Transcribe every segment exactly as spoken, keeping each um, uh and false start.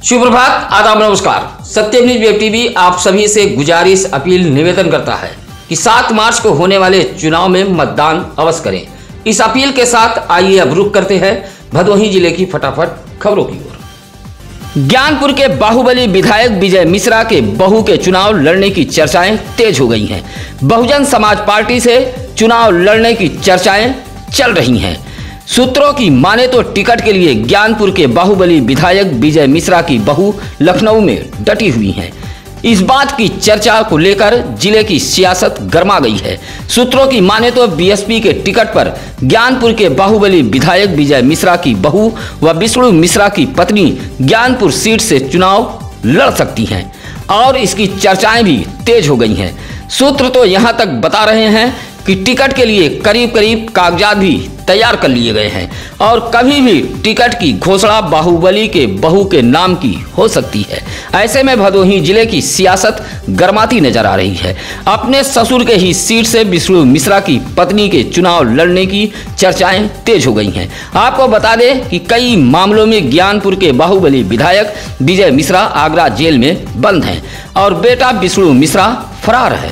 शुभ प्रभात, आदाब, नमस्कार। सत्यम news web TV आप सभी से गुजारिश, अपील, निवेदन करता है कि सात मार्च को होने वाले चुनाव में मतदान अवश्य करें। इस अपील के साथ आइए अब रुख करते हैं भदोही जिले की फटाफट खबरों की ओर। ज्ञानपुर के बाहुबली विधायक विजय मिश्रा के बहू के चुनाव लड़ने की चर्चाएं तेज हो गई हैं। बहुजन समाज पार्टी से चुनाव लड़ने की चर्चाएं चल रही हैं। सूत्रों की माने तो टिकट के लिए ज्ञानपुर के बाहुबली विधायक विजय मिश्रा की बहू लखनऊ में डटी हुई हैं। इस बात की चर्चा को लेकर जिले की सियासत गर्मा गई है। सूत्रों की माने तो बीएसपी के टिकट पर ज्ञानपुर के बाहुबली विधायक विजय मिश्रा की बहू व विष्णु मिश्रा की पत्नी ज्ञानपुर सीट से चुनाव लड़ सकती हैं और इसकी चर्चाएं भी तेज हो गई हैं। सूत्र तो यहां तक बता रहे हैं कि टिकट के लिए करीब करीब कागजात भी तैयार कर लिए गए हैं और कभी भी टिकट की घोषणा बाहुबली के बहू के नाम की हो सकती है। ऐसे में भदोही जिले की सियासत गर्माती नजर आ रही है। अपने ससुर के ही सीट से विष्णु मिश्रा की पत्नी के चुनाव लड़ने की चर्चाएं तेज हो गई हैं। आपको बता दें कि कई मामलों में ज्ञानपुर के बाहुबली विधायक विजय मिश्रा आगरा जेल में बंद हैं और बेटा विष्णु मिश्रा फरार है।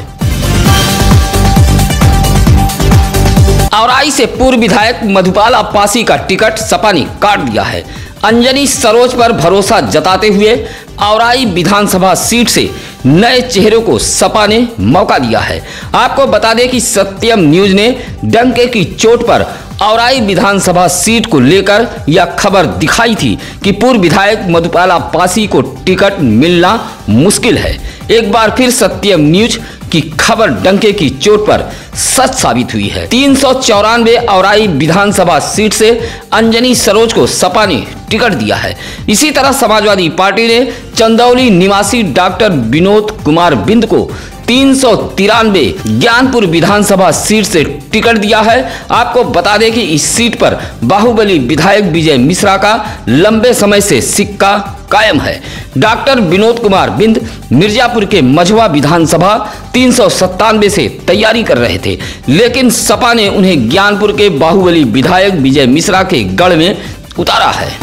औराई से पूर्व विधायक मधुपाल अब्बासी का टिकट सपा ने काट दिया है। अंजनी सरोज पर भरोसा जताते हुए औराई विधानसभा सीट से नए चेहरे को सपा ने मौका दिया है। आपको बता दें कि सत्यम न्यूज ने डंके की चोट पर औराई विधानसभा सीट को लेकर यह खबर दिखाई थी कि पूर्व विधायक मधुपाल अब्बासी को टिकट मिलना मुश्किल है। एक बार फिर सत्यम न्यूज की खबर डंके की चोट पर सच साबित हुई है। तीन सौ चौरानवे औराई विधानसभा सीट से अंजनी सरोज को सपा ने टिकट दिया है। इसी तरह समाजवादी पार्टी ने चंदौली निवासी डॉक्टर विनोद कुमार बिंद को तीन सौ तिरानवे ज्ञानपुर विधानसभा सीट से टिकट दिया है। आपको बता दें कि इस सीट पर बाहुबली विधायक विजय मिश्रा का लंबे समय से सिक्का कायम है। डॉक्टर विनोद कुमार बिंद मिर्जापुर के मझवा विधानसभा तीन सौ सत्तानवे से तैयारी कर रहे थे, लेकिन सपा ने उन्हें ज्ञानपुर के बाहुबली विधायक विजय मिश्रा के गढ़ में उतारा है।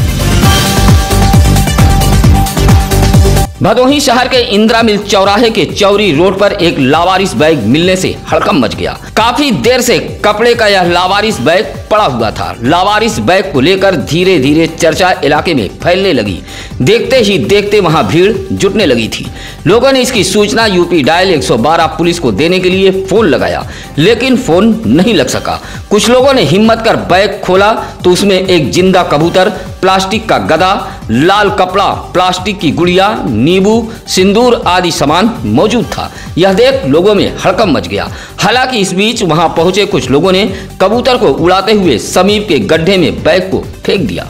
भदोही शहर के इंदिरा मिल चौराहे के चौरी रोड पर एक लावारिस बैग मिलने से हड़कंप मच गया। काफी देर से कपड़े का यह लावारिस बैग पड़ा हुआ था। लावारिस बैग को लेकर धीरे धीरे चर्चा इलाके में फैलने लगी। देखते ही देखते वहां भीड़ जुटने लगी थी। लोगों ने इसकी सूचना यूपी डायल एक सौ बारह पुलिस को देने के लिए फोन लगाया, लेकिन फोन नहीं लग सका। कुछ लोगों ने हिम्मत कर बैग खोला तो उसमें एक जिंदा कबूतर, प्लास्टिक का गदा, लाल कपड़ा, प्लास्टिक की गुड़िया, नींबू, सिंदूर आदि सामान मौजूद था। यह देख लोगों में हड़कंप मच गया। हालांकि इस बीच वहां पहुंचे कुछ लोगों ने कबूतर को उड़ाते हुए समीप के गड्ढे में बैग को फेंक दिया।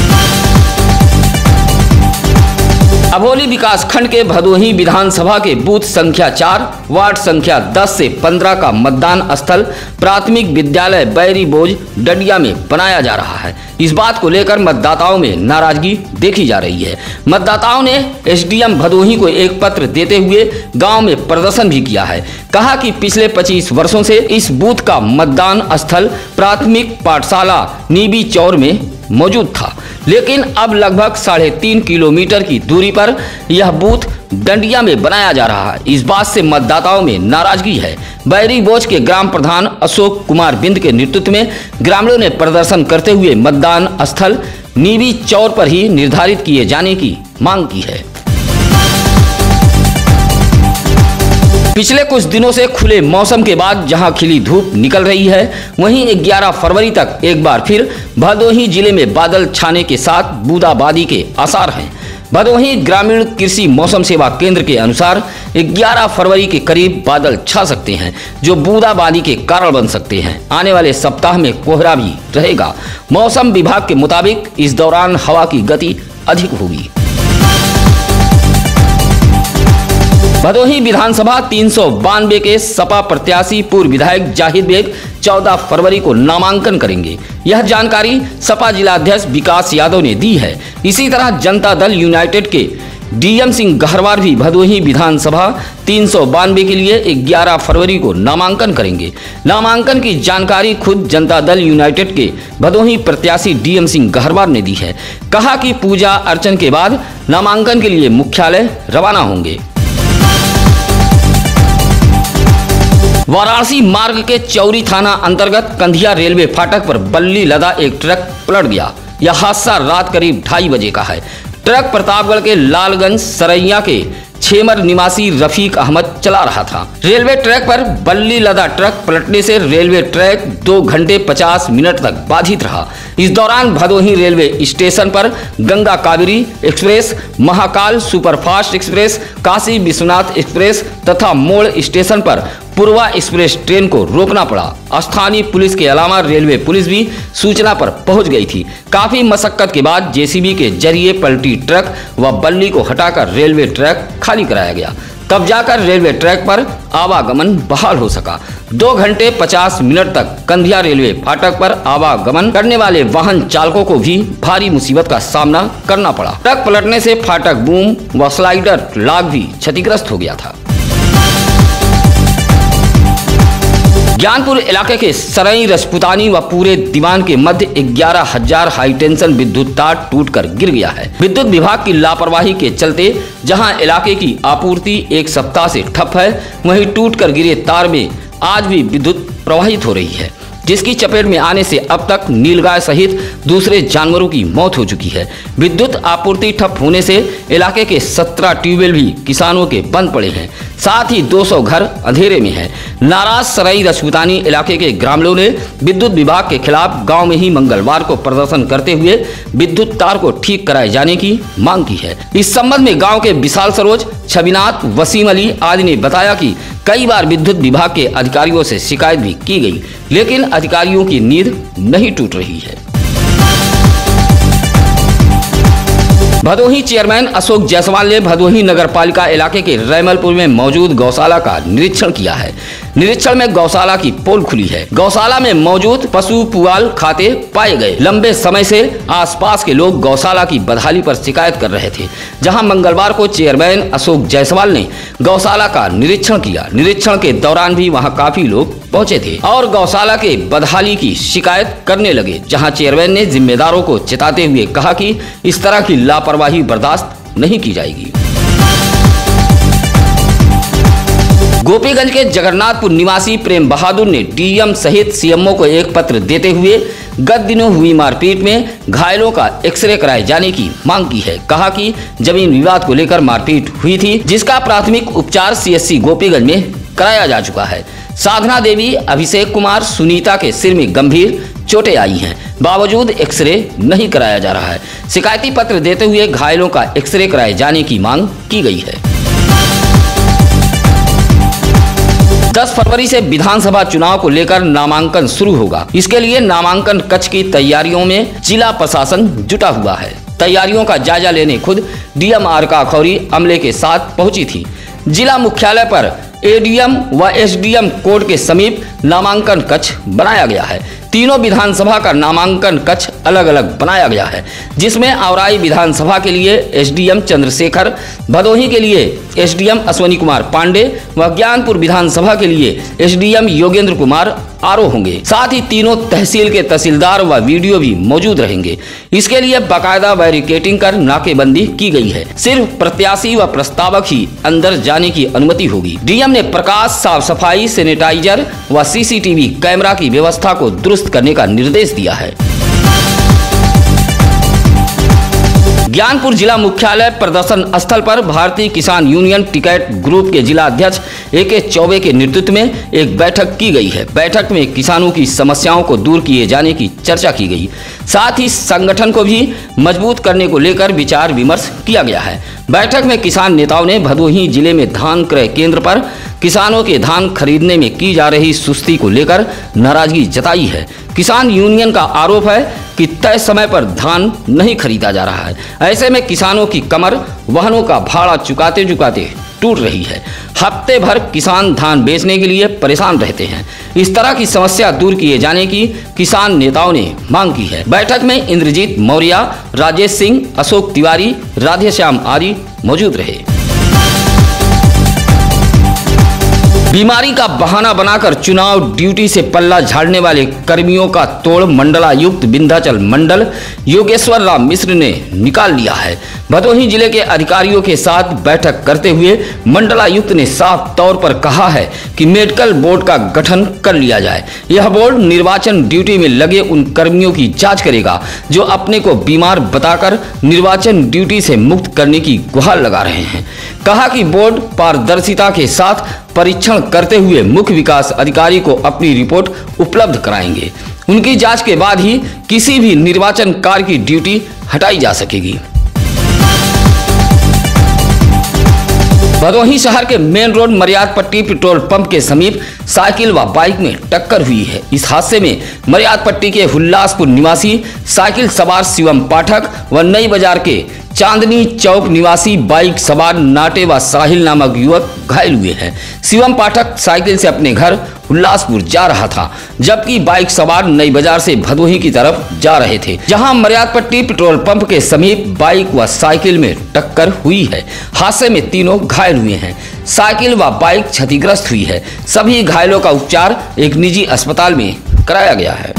अबोली विकास खंड के भदोही विधानसभा के बूथ संख्या चार, वार्ड संख्या दस से पंद्रह का मतदान स्थल प्राथमिक विद्यालय बैरी बोझ डडिया में बनाया जा रहा है। इस बात को लेकर मतदाताओं में नाराजगी देखी जा रही है। मतदाताओं ने एसडीएम भदोही को एक पत्र देते हुए गांव में प्रदर्शन भी किया है। कहा कि पिछले पच्चीस वर्षों से इस बूथ का मतदान स्थल प्राथमिक पाठशाला नीबी चौर में मौजूद था, लेकिन अब लगभग साढ़े तीन किलोमीटर की दूरी पर यह बूथ डंडिया में बनाया जा रहा है। इस बात से मतदाताओं में नाराजगी है। बैरी बोझ के ग्राम प्रधान अशोक कुमार बिंद के नेतृत्व में ग्रामीणों ने प्रदर्शन करते हुए मतदान स्थल नीबी चौर पर ही निर्धारित किए जाने की मांग की है। पिछले कुछ दिनों से खुले मौसम के बाद जहां खिली धूप निकल रही है, वहीं ग्यारह फरवरी तक एक बार फिर भदोही जिले में बादल छाने के साथ बूंदाबांदी के आसार हैं। भदोही ग्रामीण कृषि मौसम सेवा केंद्र के अनुसार ग्यारह फरवरी के करीब बादल छा सकते हैं, जो बूंदाबांदी के कारण बन सकते हैं। आने वाले सप्ताह में कोहरा भी रहेगा। मौसम विभाग के मुताबिक इस दौरान हवा की गति अधिक होगी। भदोही विधानसभा तीन सौ बानवे के सपा प्रत्याशी पूर्व विधायक जाहिद बेग चौदह फरवरी को नामांकन करेंगे। यह जानकारी सपा जिलाध्यक्ष विकास यादव ने दी है। इसी तरह जनता दल यूनाइटेड के डीएम सिंह गहरवार भी भदोही विधानसभा तीन सौ बानवे के लिए ग्यारह फरवरी को नामांकन करेंगे। नामांकन की जानकारी खुद जनता दल यूनाइटेड के भदोही प्रत्याशी डीएम सिंह गहरवार ने दी है। कहा कि पूजा अर्चन के बाद नामांकन के लिए मुख्यालय रवाना होंगे। वाराणसी मार्ग के चौरी थाना अंतर्गत कंधिया रेलवे फाटक पर बल्ली लदा एक ट्रक पलट गया। यह हादसा रात करीब ढाई बजे का है। ट्रक प्रतापगढ़ के लालगंज सरैया के छेमर निवासी रफीक अहमद चला रहा था। रेलवे ट्रैक पर बल्ली लदा ट्रक पलटने से रेलवे ट्रैक दो घंटे पचास मिनट तक बाधित रहा। इस दौरान भदोही रेलवे स्टेशन पर Ganga Kaveri express, Mahakal superfast express, Kashi Vishwanath express तथा मोड़ स्टेशन पर पूर्वा एक्सप्रेस ट्रेन को रोकना पड़ा। स्थानीय पुलिस के अलावा रेलवे पुलिस भी सूचना पर पहुंच गई थी। काफी मशक्कत के बाद जेसीबी के जरिए पलटी ट्रक व बल्ली को हटाकर रेलवे ट्रैक खाली कराया गया। तब जाकर रेलवे ट्रैक पर आवागमन बहाल हो सका। दो घंटे पचास मिनट तक कंधिया रेलवे फाटक पर आवागमन करने वाले वाहन चालकों को भी भारी मुसीबत का सामना करना पड़ा। ट्रक पलटने से फाटक बूम व स्लाइडर लाग भी क्षतिग्रस्त हो गया था। ज्ञानपुर इलाके के सरई रजपुतानी व पूरे दीवान के मध्य ग्यारह हजार हाई टेंशन विद्युत तार टूटकर गिर गया है। विद्युत विभाग की लापरवाही के चलते जहां इलाके की आपूर्ति एक सप्ताह से ठप है, वहीं टूटकर गिरे तार में आज भी विद्युत प्रवाहित हो रही है, जिसकी चपेट में आने से अब तक नीलगाय सहित दूसरे जानवरों की मौत हो चुकी है। विद्युत आपूर्ति ठप होने से इलाके के सत्रह ट्यूबवेल भी किसानों के बंद पड़े हैं। साथ ही दो सौ घर अंधेरे में हैं। नाराज सरई रजपुतानी इलाके के ग्रामीणों ने विद्युत विभाग के खिलाफ गांव में ही मंगलवार को प्रदर्शन करते हुए विद्युत तार को ठीक कराए जाने की मांग की है। इस संबंध में गांव के विशाल सरोज, छविनाथ, वसीम अली आदि ने बताया कि कई बार विद्युत विभाग के अधिकारियों से शिकायत भी की गई, लेकिन अधिकारियों की नींद नहीं टूट रही है। भदोही चेयरमैन अशोक जायसवाल ने भदोही नगर पालिका इलाके के रैमलपुर में मौजूद गौशाला का निरीक्षण किया है। निरीक्षण में गौशाला की पोल खुली है। गौशाला में मौजूद पशु पुआल खाते पाए गए। लंबे समय से आसपास के लोग गौशाला की बदहाली पर शिकायत कर रहे थे, जहां मंगलवार को चेयरमैन अशोक जायसवाल ने गौशाला का निरीक्षण किया। निरीक्षण के दौरान भी वहां काफी लोग पहुंचे थे और गौशाला के बदहाली की शिकायत करने लगे, जहां चेयरमैन ने जिम्मेदारों को चेताते हुए कहा कि इस तरह की लापरवाही बर्दाश्त नहीं की जाएगी। गोपीगंज के जगन्नाथपुर निवासी प्रेम बहादुर ने डीएम सहित सीएमओ को एक पत्र देते हुए गत दिनों हुई मारपीट में घायलों का एक्सरे कराए जाने की मांग की है। कहा कि जमीन विवाद को लेकर मारपीट हुई थी, जिसका प्राथमिक उपचार सीएससी गोपीगंज में कराया जा चुका है। साधना देवी, अभिषेक कुमार, सुनीता के सिर में गंभीर चोटें आई हैं, बावजूद एक्सरे नहीं कराया जा रहा है। शिकायती पत्र देते हुए घायलों का एक्सरे कराए जाने की मांग की गई है। दस फरवरी से विधानसभा चुनाव को लेकर नामांकन शुरू होगा। इसके लिए नामांकन कक्ष की तैयारियों में जिला प्रशासन जुटा हुआ है। तैयारियों का जायजा लेने खुद डीएम आर का खौरी अमले के साथ पहुंची थी। जिला मुख्यालय पर एडीएम व एसडीएम कोर्ट के समीप नामांकन कक्ष बनाया गया है। तीनों विधानसभा का नामांकन कक्ष अलग अलग बनाया गया है, जिसमें औराई विधानसभा के लिए एसडीएम चंद्रशेखर, भदोही के लिए एसडीएम अश्वनी कुमार पांडे व ज्ञानपुर विधानसभा के लिए एसडीएम योगेंद्र कुमार आरो होंगे। साथ ही तीनों तहसील के तहसीलदार व वीडियो भी मौजूद रहेंगे। इसके लिए बाकायदा बैरिकेटिंग कर नाकेबंदी की गई है। सिर्फ प्रत्याशी व प्रस्तावक ही अंदर जाने की अनुमति होगी। डीएम ने प्रकाश, साफ सफाई, सैनिटाइजर व सीसीटीवी कैमरा की व्यवस्था को दुरुस्त करने का निर्देश दिया है। ज्ञानपुर जिला मुख्यालय प्रदर्शन स्थल पर भारतीय किसान यूनियन टिकैत ग्रुप के जिला अध्यक्ष ए के चौबे के नेतृत्व में एक बैठक की गई है। बैठक में किसानों की समस्याओं को दूर किए जाने की चर्चा की गई। साथ ही संगठन को भी मजबूत करने को लेकर विचार विमर्श किया गया है। बैठक में किसान नेताओं ने भदोही जिले में धान क्रय केंद्र पर किसानों के धान खरीदने में की जा रही सुस्ती को लेकर नाराजगी जताई है। किसान यूनियन का आरोप है कि तय समय पर धान नहीं खरीदा जा रहा है। ऐसे में किसानों की कमर वाहनों का भाड़ा चुकाते चुकाते टूट रही है। हफ्ते भर किसान धान बेचने के लिए परेशान रहते हैं। इस तरह की समस्या दूर किए जाने की किसान नेताओं ने मांग की है। बैठक में इंद्रजीत मौर्य, राजेश सिंह, अशोक तिवारी, राधेश्याम आदि मौजूद रहे। बीमारी का बहाना बनाकर चुनाव ड्यूटी से पल्ला झाड़ने वाले कर्मियों का तोड़ मंडलायुक्त विंध्याचल मंडल योगेश्वर राम मिश्र ने निकाल लिया है। भदोही जिले के अधिकारियों के साथ बैठक करते हुए मंडलायुक्त ने साफ तौर पर कहा है कि मेडिकल बोर्ड का गठन कर लिया जाए। यह बोर्ड निर्वाचन ड्यूटी में लगे उन कर्मियों की जांच करेगा जो अपने को बीमार बताकर निर्वाचन ड्यूटी से मुक्त करने की गुहार लगा रहे हैं। कहा कि बोर्ड पारदर्शिता के साथ परीक्षण करते हुए मुख्य विकास अधिकारी को अपनी रिपोर्ट उपलब्ध कराएंगे। उनकी जांच के बाद ही किसी भी निर्वाचन कार्य की ड्यूटी हटाई जा सकेगी। भदोही शहर के मेन रोड मर्याद पट्टी पेट्रोल पंप के समीप साइकिल व बाइक में टक्कर हुई है। इस हादसे में मर्याद पट्टी के हुल्लासपुर निवासी साइकिल सवार शिवम पाठक व नई बाजार के चांदनी चौक निवासी बाइक सवार नाटे व साहिल नामक युवक घायल हुए हैं। शिवम पाठक साइकिल से अपने घर हुल्लासपुर जा रहा था, जबकि बाइक सवार नई बाजार से भदोही की तरफ जा रहे थे, जहां मर्याद पट्टी पेट्रोल पंप के समीप बाइक व साइकिल में टक्कर हुई है। हादसे में तीनों घायल हुए हैं। साइकिल व बाइक क्षतिग्रस्त हुई है। सभी घायलों का उपचार एक निजी अस्पताल में कराया गया है।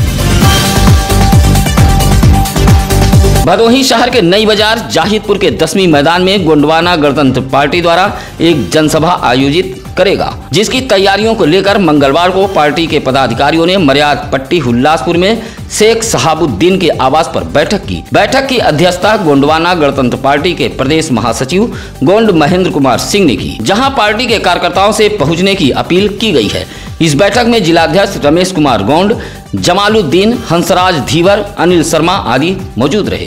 भदोही शहर के नई बाजार जाहिदपुर के दसवीं मैदान में गोंडवाना गणतंत्र पार्टी द्वारा एक जनसभा आयोजित करेगा, जिसकी तैयारियों को लेकर मंगलवार को पार्टी के पदाधिकारियों ने मर्याद पट्टी हुल्लासपुर में शेख शहाबुद्दीन के आवास पर बैठक की। बैठक की अध्यक्षता गोंडवाना गणतंत्र पार्टी के प्रदेश महासचिव गोंड महेंद्र कुमार सिंह ने की, जहां पार्टी के कार्यकर्ताओं से पहुंचने की अपील की गई है। इस बैठक में जिलाध्यक्ष रमेश कुमार गोंड, जमालुद्दीन, हंसराज धीवर, अनिल शर्मा आदि मौजूद रहे।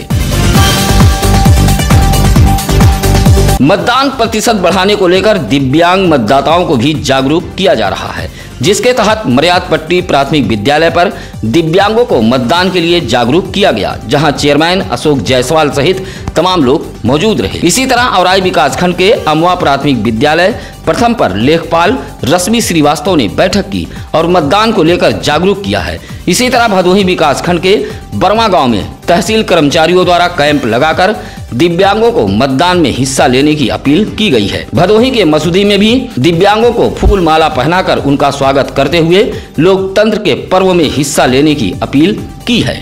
मतदान प्रतिशत बढ़ाने को लेकर दिव्यांग मतदाताओं को भी जागरूक किया जा रहा है, जिसके तहत मर्याद पट्टी प्राथमिक विद्यालय पर दिव्यांगों को मतदान के लिए जागरूक किया गया, जहां चेयरमैन अशोक जायसवाल सहित तमाम लोग मौजूद रहे। इसी तरह औराई विकास खंड के अमवा प्राथमिक विद्यालय प्रथम पर लेखपाल रश्मि श्रीवास्तव ने बैठक की और मतदान को लेकर जागरूक किया है। इसी तरह भदोही विकास खंड के बरमा गांव में तहसील कर्मचारियों द्वारा कैंप लगाकर दिव्यांगों को मतदान में हिस्सा लेने की अपील की गई है। भदोही के मसूदी में भी दिव्यांगों को फूल माला पहनाकर उनका स्वागत करते हुए लोकतंत्र के पर्व में हिस्सा लेने की अपील की है।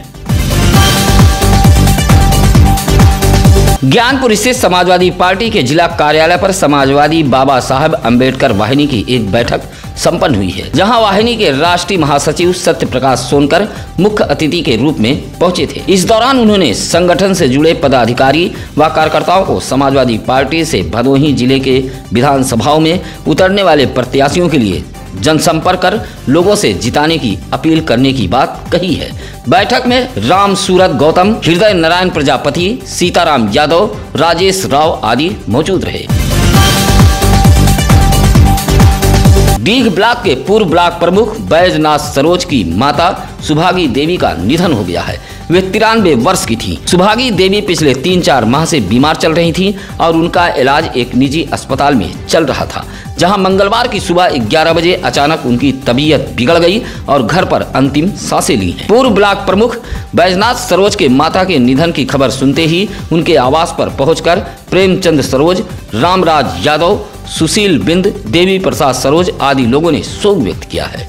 ज्ञानपुर स्थित समाजवादी पार्टी के जिला कार्यालय पर समाजवादी बाबा साहब अम्बेडकर वाहिनी की एक बैठक संपन्न हुई है, जहां वाहिनी के राष्ट्रीय महासचिव सत्य प्रकाश सोनकर मुख्य अतिथि के रूप में पहुंचे थे। इस दौरान उन्होंने संगठन से जुड़े पदाधिकारी व कार्यकर्ताओं को समाजवादी पार्टी से भदोही जिले के विधानसभाओं में उतरने वाले प्रत्याशियों के लिए जनसंपर्क कर लोगों से जिताने की अपील करने की बात कही है। बैठक में राम सूरत गौतम, हृदय नारायण प्रजापति, सीताराम यादव, राजेश राव आदि मौजूद रहे। डीह ब्लॉक के पूर्व ब्लॉक प्रमुख बैजनाथ सरोज की माता सुभागी देवी का निधन हो गया है। वे तिरानवे वर्ष की थी। सुभागी देवी पिछले तीन चार माह से बीमार चल रही थी और उनका इलाज एक निजी अस्पताल में चल रहा था, जहां मंगलवार की सुबह ग्यारह बजे अचानक उनकी तबीयत बिगड़ गई और घर पर अंतिम सांसें ली हैं। पूर्व ब्लॉक प्रमुख बैजनाथ सरोज के माता के निधन की खबर सुनते ही उनके आवास पर पहुंचकर प्रेमचंद सरोज, रामराज यादव, सुशील बिंद, देवी प्रसाद सरोज आदि लोगों ने शोक व्यक्त किया है।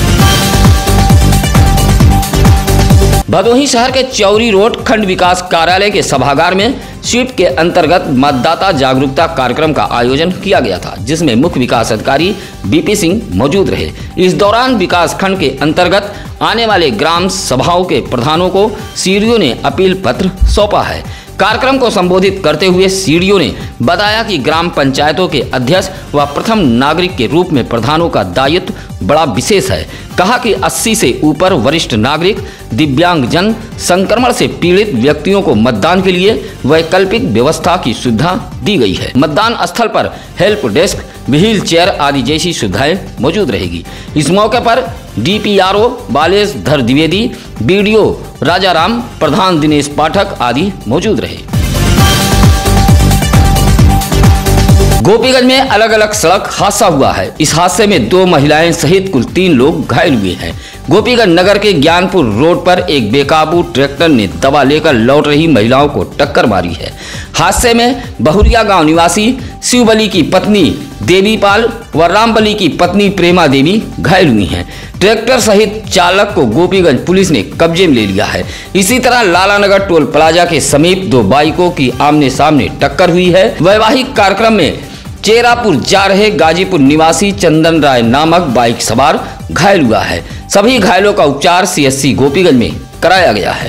भदोही शहर के चौरी रोड खंड विकास कार्यालय के सभागार में स्वीप के अंतर्गत मतदाता जागरूकता कार्यक्रम का आयोजन किया गया था, जिसमें मुख्य विकास अधिकारी बीपी सिंह मौजूद रहे। इस दौरान विकास खंड के अंतर्गत आने वाले ग्राम सभाओं के प्रधानों को सीडीओ ने अपील पत्र सौंपा है। कार्यक्रम को संबोधित करते हुए सीडीओ ने बताया कि ग्राम पंचायतों के अध्यक्ष व प्रथम नागरिक के रूप में प्रधानों का दायित्व बड़ा विशेष है। कहा कि अस्सी से ऊपर वरिष्ठ नागरिक, दिव्यांगजन, संक्रमण से पीड़ित व्यक्तियों को मतदान के लिए वैकल्पिक व्यवस्था की सुविधा दी गई है। मतदान स्थल पर हेल्प डेस्क, व्हील चेयर आदि जैसी सुविधाएं मौजूद रहेगी। इस मौके पर डीपीआरओ बालेश धर द्विवेदी, बीडीओ राजाराम, प्रधान दिनेश पाठक आदि मौजूद रहे। गोपीगंज में अलग अलग सड़क हादसा हुआ है। इस हादसे में दो महिलाएं सहित कुल तीन लोग घायल हुए हैं। गोपीगंज नगर के ज्ञानपुर रोड पर एक बेकाबू ट्रैक्टर ने दवा लेकर लौट रही महिलाओं को टक्कर मारी है। हादसे में बहुरिया गांव निवासी शिवबली की पत्नी देवीपाल व रामबली की पत्नी प्रेमा देवी घायल हुई हैं। ट्रैक्टर सहित चालक को गोपीगंज पुलिस ने कब्जे में ले लिया है। इसी तरह लालानगर टोल प्लाजा के समीप दो बाइकों की आमने सामने टक्कर हुई है। वैवाहिक कार्यक्रम में चेरापुर जा रहे गाजीपुर निवासी चंदन राय नामक बाइक सवार घायल हुआ है। सभी घायलों का उपचार सीएससी गोपीगंज में कराया गया है।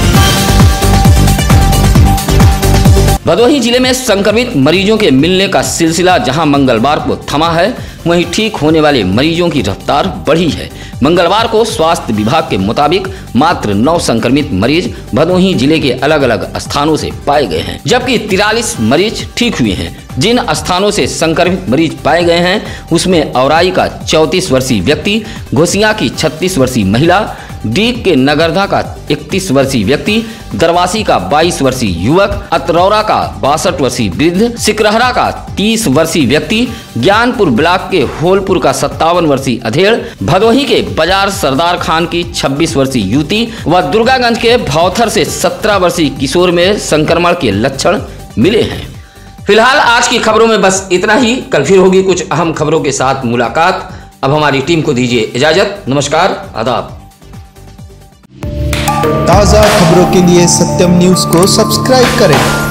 भदोही जिले में संक्रमित मरीजों के मिलने का सिलसिला जहां मंगलवार को थमा है, वहीं ठीक होने वाले मरीजों की रफ्तार बढ़ी है। मंगलवार को स्वास्थ्य विभाग के मुताबिक मात्र नौ संक्रमित मरीज भदोही जिले के अलग अलग स्थानों से पाए गए हैं, जबकि तिरालीस मरीज ठीक हुए हैं। जिन स्थानों से संक्रमित मरीज पाए गए हैं उसमें औराई का चौंतीस वर्षीय व्यक्ति, घोसिया की छत्तीस वर्षीय महिला, डीग के नगरधा का इकतीस वर्षीय व्यक्ति, दरवासी का बाईस वर्षीय युवक, अतरौरा का बासठ वर्षीय वृद्ध, सिकरहरा का तीस वर्षीय व्यक्ति, ज्ञानपुर ब्लॉक के होलपुर का सत्तावन वर्षीय अधेड़, भदोही के बाजार सरदार खान की छब्बीस वर्षीय युवती व दुर्गागंज के भौथर से सत्रह वर्षीय किशोर में संक्रमण के लक्षण मिले हैं। फिलहाल आज की खबरों में बस इतना ही। कल फिर होगी कुछ अहम खबरों के साथ मुलाकात। अब हमारी टीम को दीजिए इजाजत। नमस्कार, आदाब। ताज़ा खबरों के लिए सत्यम न्यूज़ को सब्सक्राइब करें।